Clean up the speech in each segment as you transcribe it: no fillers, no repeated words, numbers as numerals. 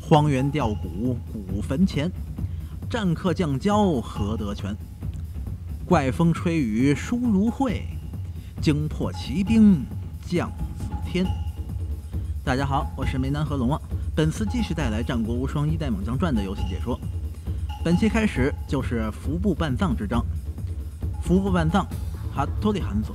荒原吊骨古坟前，战客将交何得全？怪风吹雨疏如晦，惊破骑兵将似天。大家好，我是梅南和龙啊。本次继续带来《战国无双一代猛将传》的游戏解说。本期开始就是服部半藏之章。服部半藏，哈托利汗索，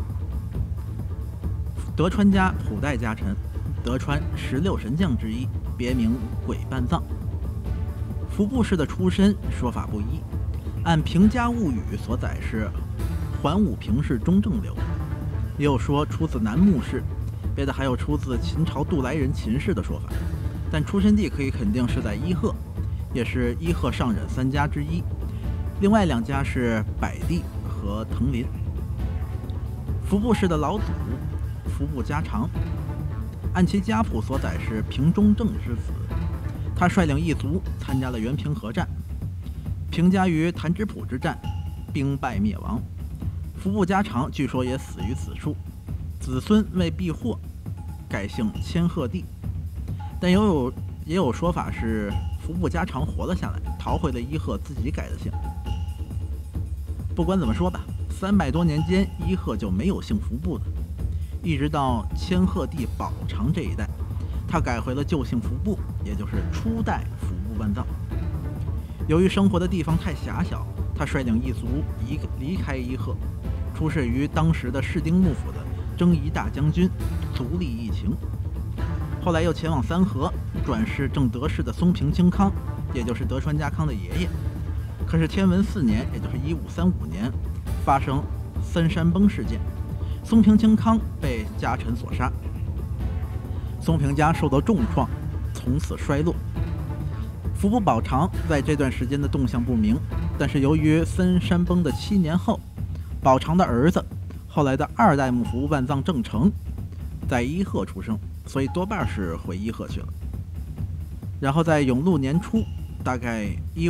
德川家普代家臣，德川16神将之一，别名鬼半藏。服部氏的出身说法不一，按《平家物语》所载是桓武平氏中正流，也有说出自南牧氏，别的还有出自秦朝渡来人秦氏的说法，但出身地可以肯定是在伊贺，也是伊贺上忍3家之一，另外2家是百地和藤林。服部氏的老祖服部家长，按其家谱所载是平中正之子，他率领一族参加了原平和战，平家于弹指浦之战兵败灭亡，服部家长据说也死于此处，子孙为避祸改姓千鹤地，但也有说法是服部家长活了下来，逃回了伊贺自己改的姓。不管怎么说吧，300多年间伊贺就没有姓服部的，一直到千鹤地宝长这一代，他改回了旧姓服部，也就是初代服部半藏。由于生活的地方太狭小，他率领一族离开伊贺，出仕于当时的室町幕府的征夷大将军足利义晴。后来又前往三河，转世正德氏的松平清康，也就是德川家康的爷爷。可是天文4年，也就是1535年，发生森山崩事件，松平清康被家臣所杀，松平家受到重创，从此衰落。服部宝长在这段时间的动向不明，但是由于森山崩的7年后，宝长的儿子后来的2代目服部半藏正成在伊贺出生，所以多半是回伊贺去了。然后在永禄年初，大概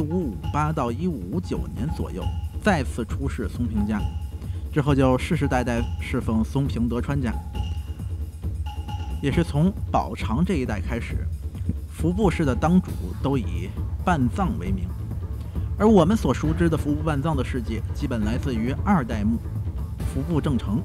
1558到1559年左右，再次出仕松平家，之后就世世代代侍奉松平德川家。也是从宝长这一代开始，服部氏的当主都以半藏为名，而我们所熟知的服部半藏的事迹，基本来自于2代目服部正成。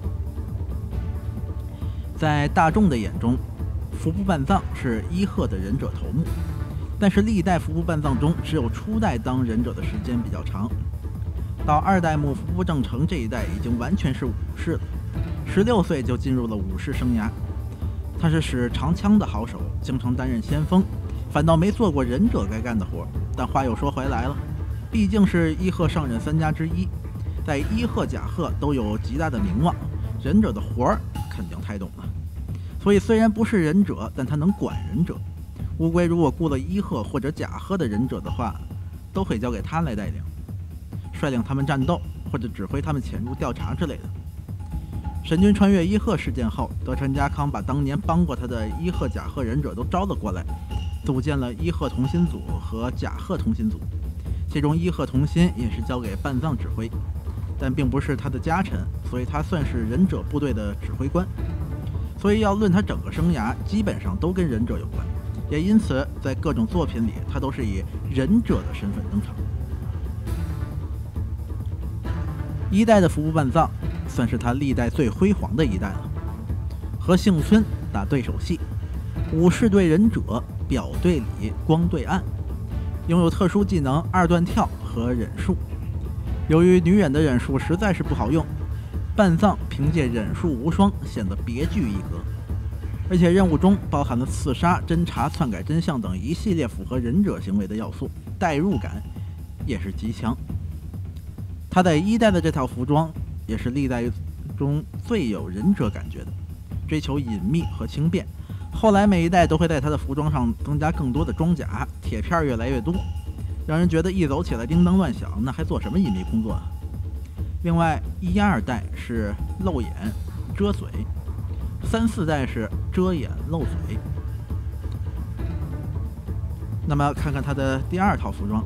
在大众的眼中，服部半藏是伊贺的忍者头目，但是历代服部半藏中，只有初代当忍者的时间比较长。到2代目服部正成这一代，已经完全是武士了，16岁就进入了武士生涯。他是使长枪的好手，经常担任先锋，反倒没做过忍者该干的活。但话又说回来了，毕竟是伊贺上忍3家之一，在伊贺甲贺都有极大的名望，忍者的活儿肯定太懂了。所以虽然不是忍者，但他能管忍者。乌龟如果雇了伊贺或者甲贺的忍者的话，都会交给他来带领，率领他们战斗，或者指挥他们潜入调查之类的。神君穿越伊贺事件后，德川家康把当年帮过他的伊贺甲贺忍者都招了过来，组建了伊贺同心组和甲贺同心组，其中伊贺同心也是交给半藏指挥，但并不是他的家臣，所以他算是忍者部队的指挥官。所以要论他整个生涯，基本上都跟忍者有关，也因此在各种作品里，他都是以忍者的身份登场。1代的服部半藏算是他历代最辉煌的一代了，和幸村打对手戏，武士对忍者，表对里，光对暗，拥有特殊技能2段跳和忍术。由于女忍的忍术实在是不好用，半藏凭借忍术无双显得别具一格，而且任务中包含了刺杀、侦查、篡改真相等一系列符合忍者行为的要素，代入感也是极强。他在1代的这套服装也是历代中最有忍者感觉的，追求隐秘和轻便。后来每一代都会在他的服装上增加更多的装甲，铁片越来越多，让人觉得一走起来叮当乱响，那还做什么隐秘工作啊？另外1、2代是露眼遮嘴，3、4代是遮眼露嘴。那么看看他的第2套服装。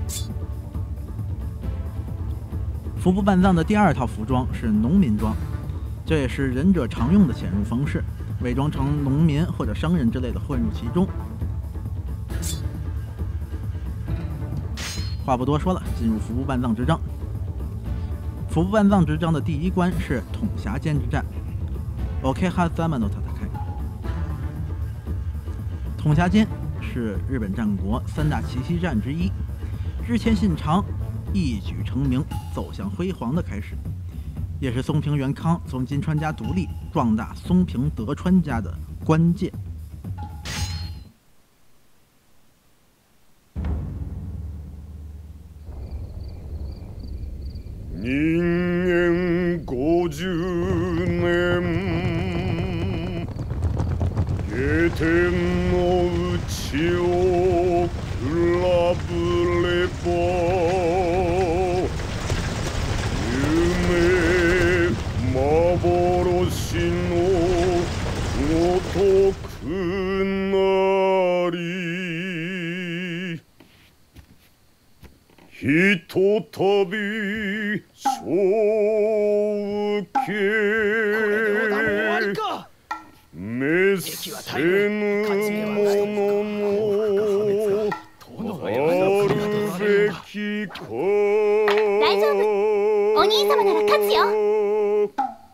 服部半藏的第2套服装是农民装，这也是忍者常用的潜入方式，伪装成农民或者商人之类的混入其中。 话不多说了，进入服部半藏之章。服部半藏之章的第一关是统辖间之战 ，Okehazama no Tatakai。统辖间是日本战国三大奇袭战之一，日前信长一举成名，走向辉煌的开始，也是松平元康从金川家独立壮大松平德川家的关键。 人間50年下天の内を比ぶれば夢幻のごとくなりひとたびそうけ召せぬもののあるべきか。 大丈夫、お兄様なら勝つよ。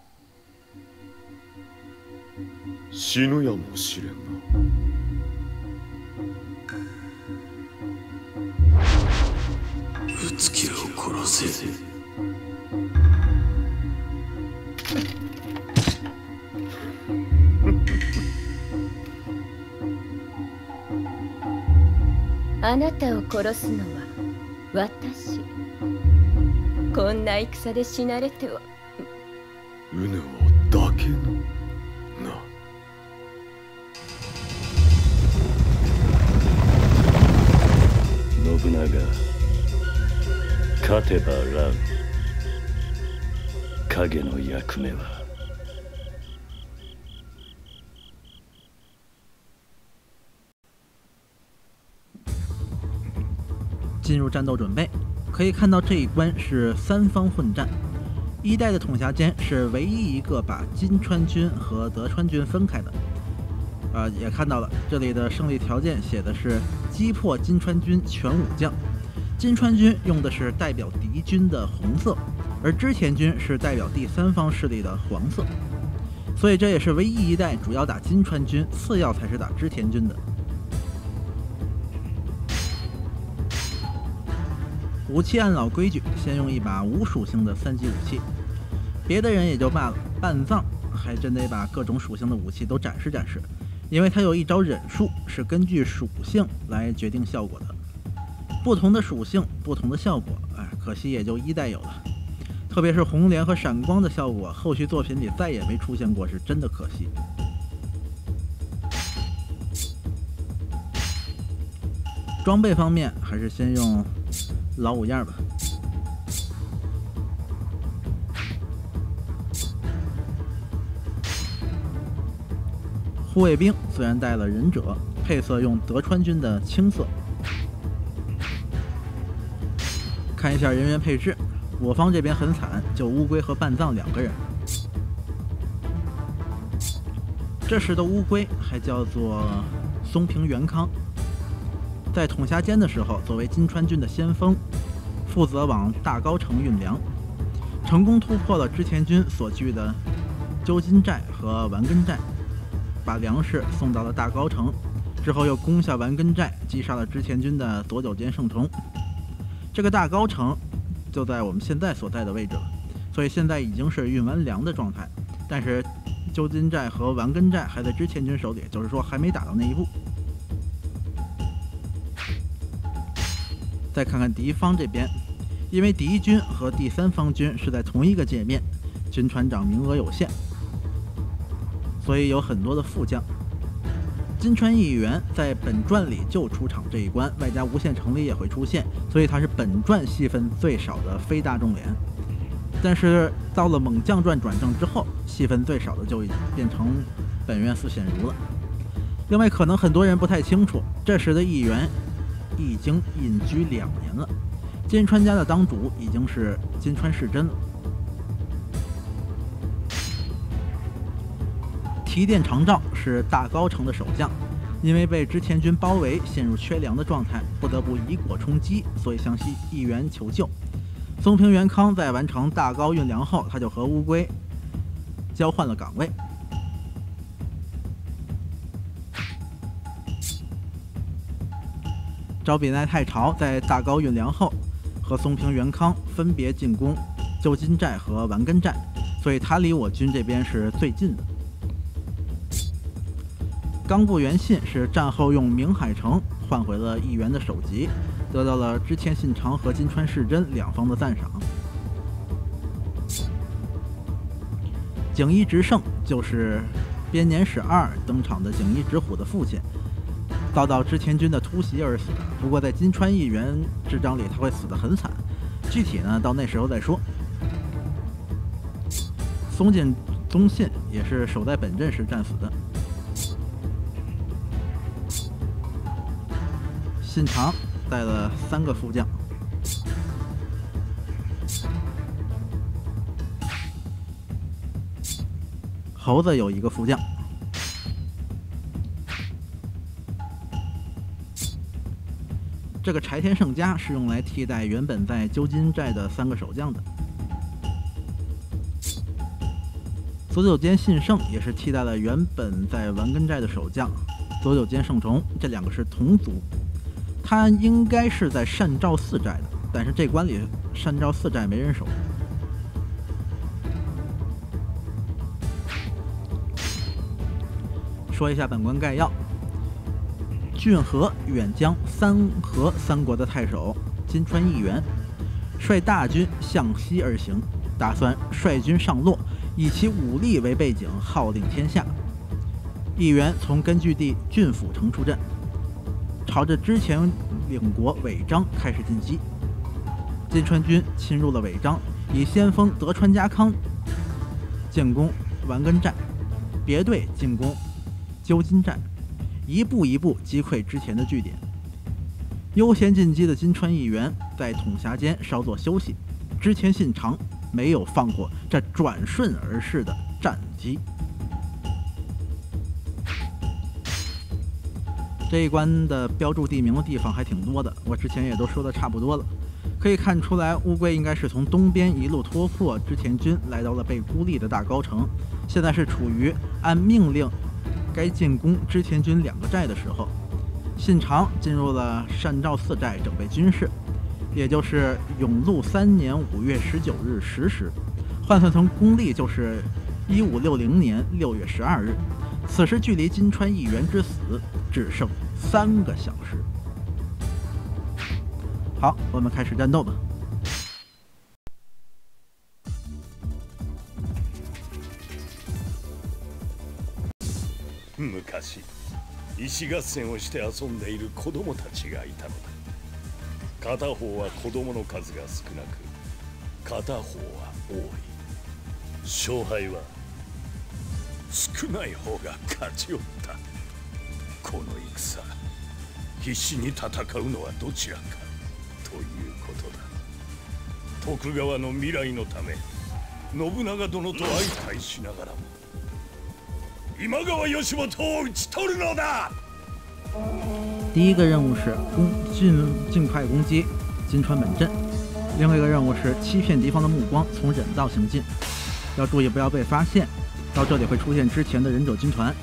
死ぬやもしれんな。 うつきを殺せ。 あなたを殺すのは私。こんな戦で死なれては。 うぬをだけのな。 信長、勝てば乱。影の役目は进入战斗准备，可以看到这一关是三方混战。一代的统辖间是唯一一个把金川军和德川军分开的。也看到了这里的胜利条件写的是击破金川军全武将。金川军用的是代表敌军的红色，而织田军是代表第三方势力的黄色。所以这也是唯一一代主要打金川军，次要才是打织田军的。武器按老规矩，先用一把无属性的3级武器。别的人也就罢了，半藏还真得把各种属性的武器都展示展示，因为他有一招忍术是根据属性来决定效果的。不同的属性，不同的效果，可惜也就一代有了。特别是红莲和闪光的效果，后续作品里再也没出现过，是真的可惜。装备方面，还是先用老五样吧。护卫兵虽然带了忍者，配色用德川军的青色。看一下人员配置，我方这边很惨，就乌龟和半藏2个人。这时的乌龟还叫做松平元康，在统辖间的时候，作为金川军的先锋，负责往大高城运粮，成功突破了织田军所据的鸠金寨和丸根寨，把粮食送到了大高城，之后又攻下丸根寨，击杀了织田军的左久间胜重。这个大高城就在我们现在所在的位置了，所以现在已经是运完粮的状态，但是鸠金寨和丸根寨还在织田军手里，就是说还没打到那一步。再看看敌方这边，因为敌军和第三方军是在同一个界面，军团长名额有限，所以有很多的副将。金川议员在本传里就出场这一关，外加无限城里也会出现，所以他是本传戏份最少的非大众脸。但是到了猛将传转正之后，戏份最少的就已经变成本院四显如了。另外，可能很多人不太清楚，这时的议员已经隐居2年了，金川家的当主已经是金川世真了。提殿长照是大高城的守将， 因为被织田军包围，陷入缺粮的状态，不得不以果充饥，所以向议员求救。松平元康在完成大高运粮后，他就和乌龟交换了岗位。昭比奈太朝在大高运粮后，和松平元康分别进攻旧金寨和丸根寨，所以他离我军这边是最近的。冈部元信是战后用明海城换回了议员的首级，得到了织田信长和金川世真两方的赞赏。景一直胜就是编年史2登场的景一直虎的父亲，遭到织田军的突袭而死。不过在金川议员之章里，他会死得很惨，具体呢到那时候再说。松井宗信也是守在本镇时战死的。信长带了3个副将，猴子有1个副将。这个柴田胜家是用来替代原本在旧金寨的3个守将的。佐久间信胜也是替代了原本在丸根寨的守将佐久间胜重，这2个是同族。他应该是在善照寺寨的，但是这关里善照寺寨没人守。说一下本关概要：骏河远江三河3国的太守金川议员，率大军向西而行，打算率军上洛，以其武力为背景，号令天下。议员从根据地郡府城出阵，朝着织田领国尾张开始进击。金川军侵入了尾张，以先锋德川家康进攻丸根寨，别队进攻旧金寨，一步一步击溃织田的据点。优先进击的金川议员在统辖间稍作休息，织田信长没有放过这转瞬而逝的战机。这一关的标注地名的地方还挺多的，我之前也都说的差不多了。可以看出来，乌龟应该是从东边一路突破织田军，来到了被孤立的大高城，现在是处于按命令该进攻织田军2个寨的时候。信长进入了善照寺寨整备军事，也就是永禄3年5月19日10时，换算成公历就是1560年6月12日。此时距离金川议员之死只剩3个小时。好，我们开始战斗吧。 昔、石合戦をして遊んでいる子供たちがいたのだ。片方は子供の数が少なく、片方は多い。勝敗は少ない方が勝ちよった。この戦、必死に戦うのはどちらかということだ。徳川の未来のため、信長殿と相対しながらも今川義元を討ち取るのだ。 第一个任务是尽快攻击金川本镇，另外一个任务是欺骗敌方的目光，从忍道行进，要注意不要被发现。到这里会出现织田的忍者军团。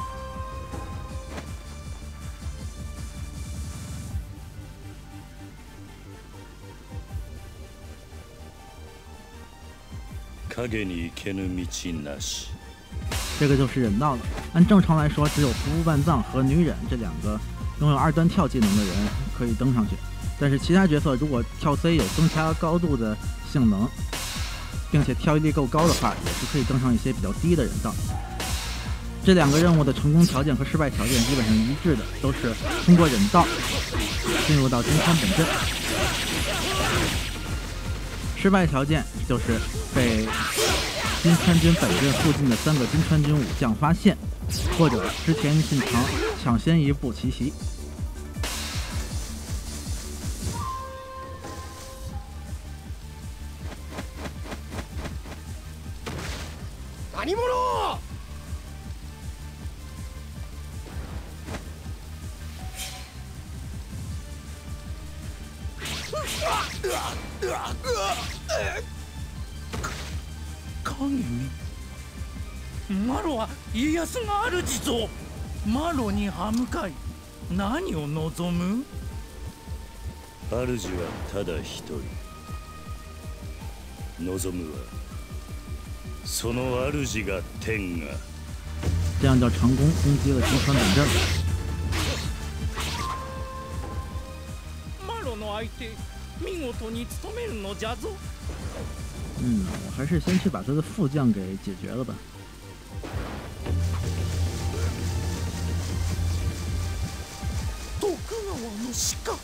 影に行けぬ道なし。 这个就是忍道了。按正常来说，只有服部半藏和女忍这2个拥有2段跳技能的人可以登上去，但是其他角色如果跳 C 有增加高度的性能，并且跳跃力够高的话，也是可以登上一些比较低的忍道。这2个任务的成功条件和失败条件基本上一致的，都是通过忍道进入到金川本镇。失败条件就是被金川军本镇附近的3个金川军武将发现，或者织田信长抢先一步奇袭。 何者！ 影マロは家康が主ぞ。マロに歯向かい何を望む？ 主はただ一人。望むはその主が天が。 这样就成功攻击了吉川本阵。 マロの相手見事に務めるのじゃぞ。 我还是先去把他的副将给解决了吧。 徳川の刺客、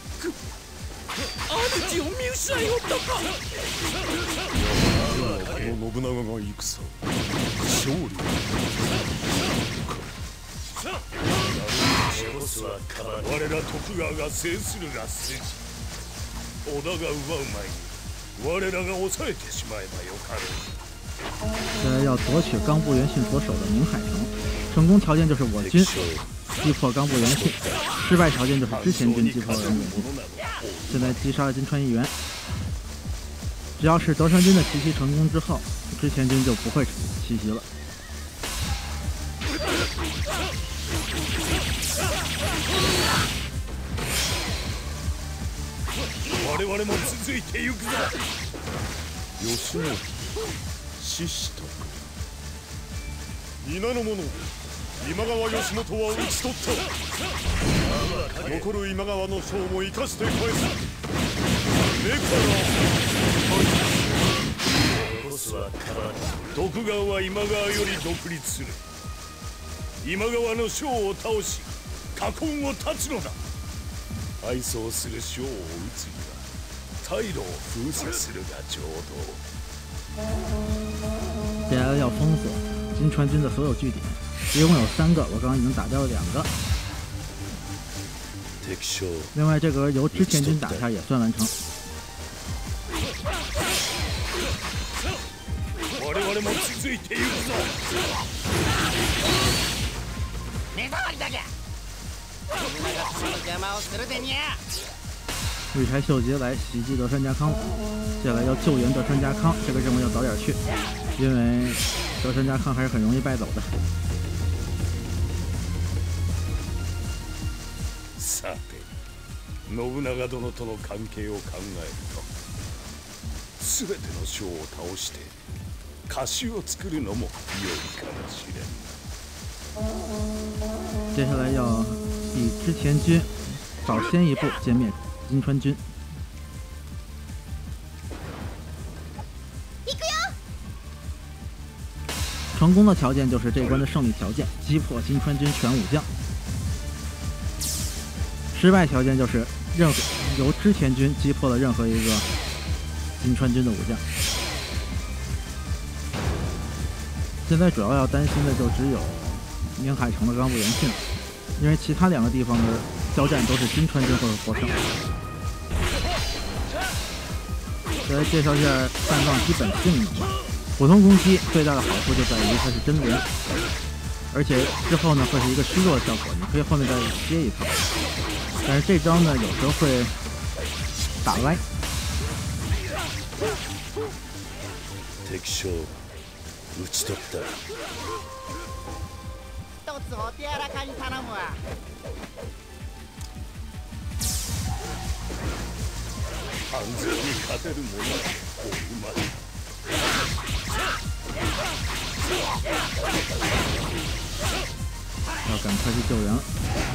主を見失いおったか。 この信長が戦勝利我ら徳川が制するが筋。織田が奪う前に我らが抑えてしまえばよかろう。 现在要夺取冈部元信所守的宁海城，成功条件就是我军击破冈部元信，失败条件就是织田军击破了元信。现在击杀了金川议员，只要是德川军的奇袭成功之后，织田军就不会奇袭了。 我々も続いてゆくぞ。 吉野獅子と皆の者、今川義元は討ち取った。残る今川の将も生かして返す。目から徳川は今川より独立する。今川の将を倒し家根を断つのだ。敗走する将を討つには退路を封鎖するがちょう接下来要封锁金川军的所有据点，一共有3个，我刚刚已经打掉了2個。另外这个由织田军打下也算完成。 我々も続いてゆくぞ。 目障りだが邪魔をするでにゃ。 羽柴秀吉来袭击德川家康，接下来要救援德川家康，这个任务要早点去，因为德川家康还是很容易败走的。 さて、信長殿との関係を考えると、すべての将を倒して家臣を作るのも良いかもしれん。 接下来要以织田军早先一步歼灭金川军。成功的条件就是这一关的胜利条件，击破金川军全武将。失败条件就是由织田军击破了任何一个金川军的武将。现在主要担心的就只有宁海城的冈部元信了，因为其他2个地方的交战都是金川军获胜。再来介绍一下半藏基本性能吧。普通攻击最大的好处就在于它是真连，而且之后呢会是一个虚弱的效果，你可以后面再接一套。但是这招呢有时候会打歪。 敵将討ち取った。 一つお手柔らかに頼むわ。 完全に勝てる者はおるまい。 要赶快去救援了。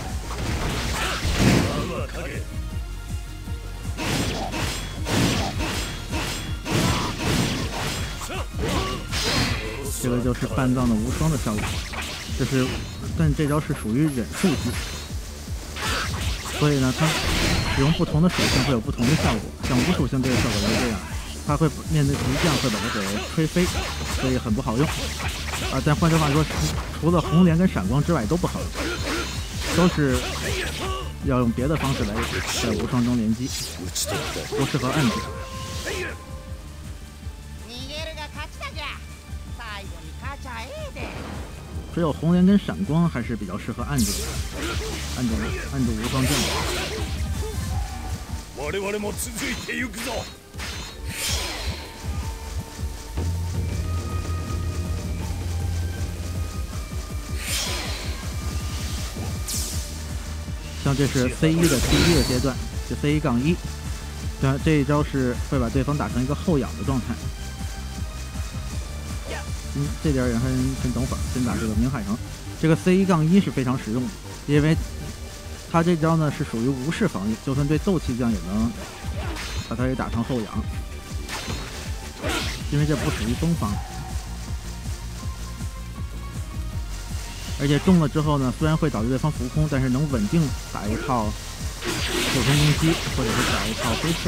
这个就是半藏的无双的效果，但这招是属于忍术技，所以呢，它使用不同的属性会有不同的效果。像无属性这个效果就是这样，它会面对敌将会把它给吹飞，所以很不好用。但换句话说，除了红莲跟闪光之外都不好用，都是要用别的方式来在无双中连击，不适合暗指。只有红莲跟闪光还是比较适合暗指无双阵的。 我我々も続いてゆくぞ。 像这是 C1 的第1个阶段，就 C1-1，这一招是会把对方打成一个后仰的状态。这点人先等会儿，先打这个明海城。这个 C1-1是非常实用的，因为他这招呢是属于无视防御，就算对斗气将也能把他给打成后仰，因为这不属于攻防。而且中了之后呢，虽然会导致对方浮空，但是能稳定打一套普通攻击，或者是打一套飞刺。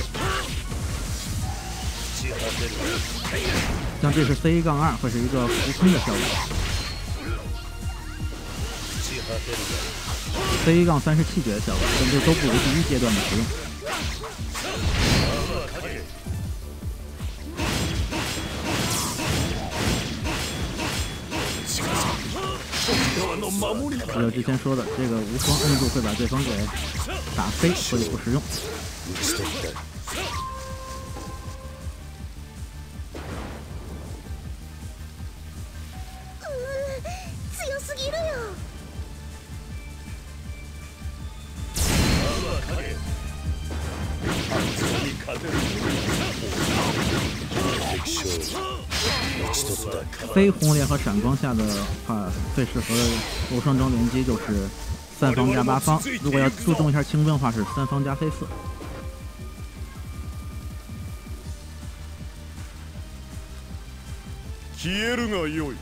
像这是 C1-2，会是一个浮空的效果。C1-3是气绝的效果，但这都不如第1阶段的实用。还有之前说的这个无双摁住会把对方给打飞，所以不实用。 強すぎるよ。非红莲和闪光下的话，最适合的无双中联机就是3方加8方。如果要注重一下轻兵的话，是3方加飞4。消えるが良い。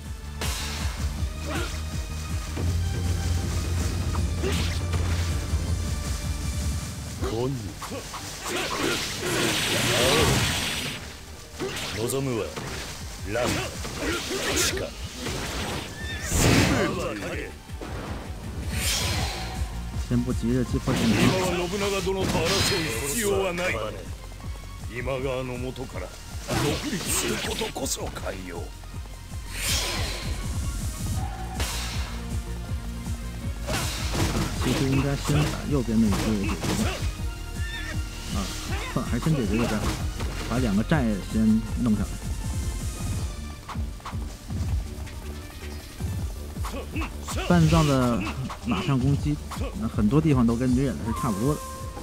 望むはランシカ先不急着击破信今は信長殿と争う必要はない。今川の元から独立することこそ寛容。 其实应该先把右边那一个解决掉。还真解决一下，把2个寨先弄下来。半藏的马上攻击，很多地方都跟女忍的是差不多的。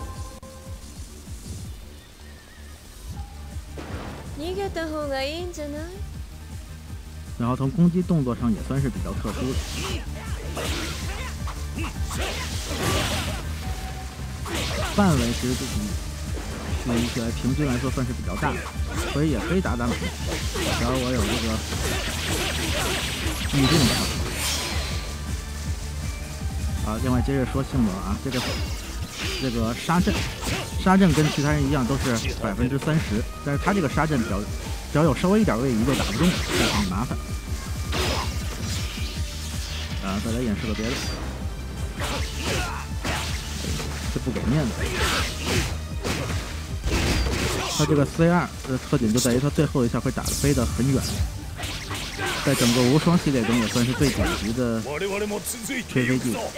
然后从攻击动作上也算是比较特殊的。范围其实就平均来说算是比较大的，所以也可以打马。只要我有这个预定的啊。另外接着说性能啊，这个杀阵跟其他人一样都是30%，但是他这个杀阵只要有稍微一点位移就打不中，这很麻烦。再来演示个别的，这不给面子。他这个 C2的特点就在于他最后一下会打得飞得很远，在整个无双系列中也算是最顶级的吹飞技术。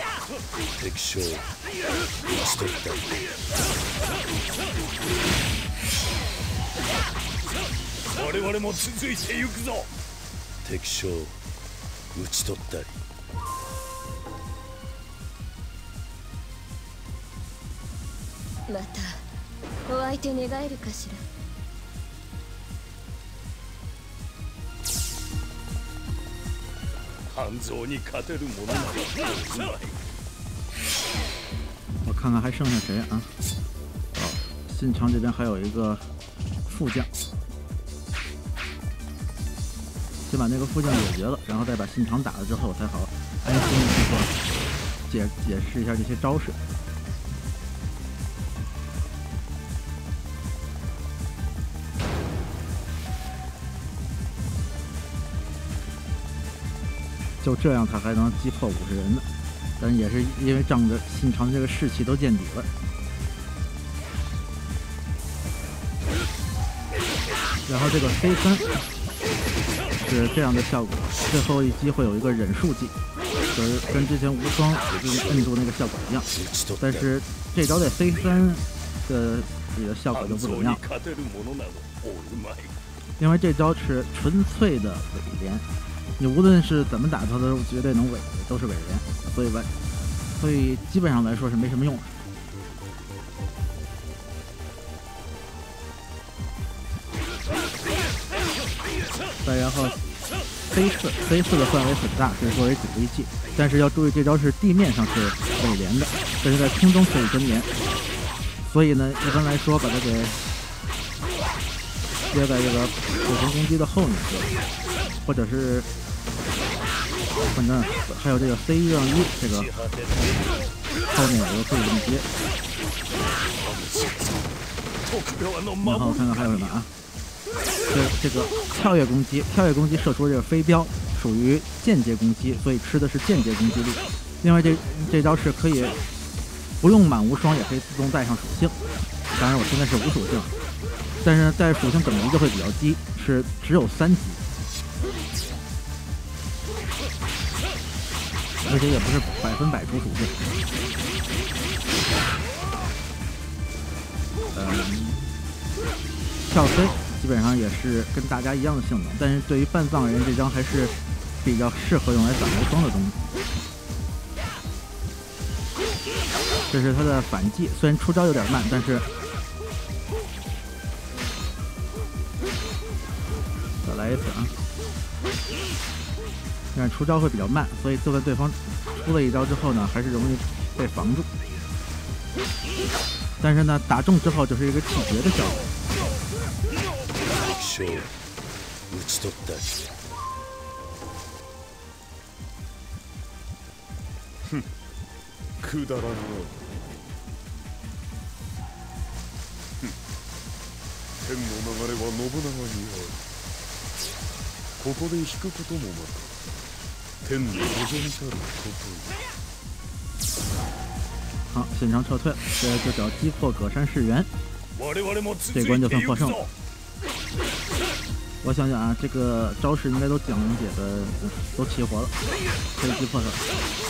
我々も続いてゆくぞ。敵将討ち取ったり。 またお相手願えるかしら。 半蔵に勝てるものなら我看看还剩下谁啊？信长这边还有一个副将，先把那个副将解决了，然后再把信长打了之后，才好安心的去解释一下这些招式。就这样，他还能击破50人呢，但也是因为仗着信长这个士气都见底了。然后这个飞3是这样的效果，最后一击会有一个忍术技，就是跟之前无双摁住那个效果一样。但是这招在飞3 这个效果就不怎么样。因为这招是纯粹的尾连，你无论是怎么打它都绝对能尾，都是尾连，所以基本上来说是没什么用。再然后 C4 的范围很大，是作为主力技，但是要注意这招是地面上是尾连的，但是在空中可以跟连，所以呢，一般来说把它给接在这个普通攻击的后面，或者是反正还有这个 C1 让1这个后面有个可以这么接。然后看看还有什么啊？这个跳跃攻击射出这个飞镖属于间接攻击，所以吃的是间接攻击力。另外这招是可以不用满无双也可以自动带上属性，当然我现在是无属性，但是带属性等级就会比较低，是只有3级，而且也不是100%出属性。跳飞基本上也是跟大家一样的性能，但是对于半藏人这张还是比较适合用来打无双的东西。这是他的反击，虽然出招有点慢，但是再来一次啊！但是出招会比较慢，所以就算对方出了一招之后呢，还是容易被防住。但是呢，打中之后就是一个气绝的效果。 哼，くだらんな。天の流れは信長にある。ここで引くこともまた天の望みたることよ。 好，现场撤退，这就叫击破葛山世元，这关就算获胜了。我想想啊，这个招式应该都讲解的都齐活了，可以击破它。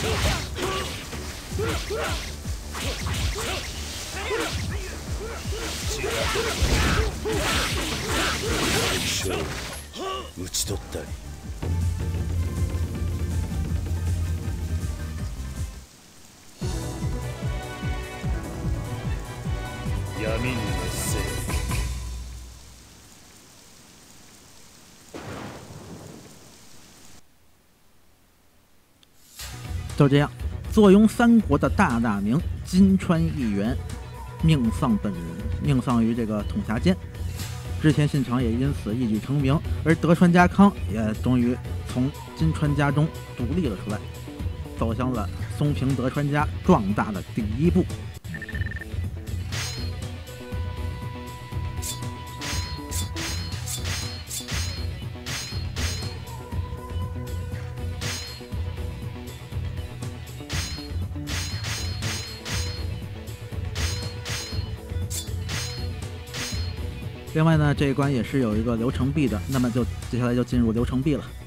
闇に熱せ。 就这样，坐拥三国的大名金川议员命丧于这个统辖间，织田信长也因此一举成名，而德川家康也终于从金川家中独立了出来，走向了松平德川家壮大的第一步。另外呢，这一关也是有一个流程壁的，那么就接下来就进入流程壁了。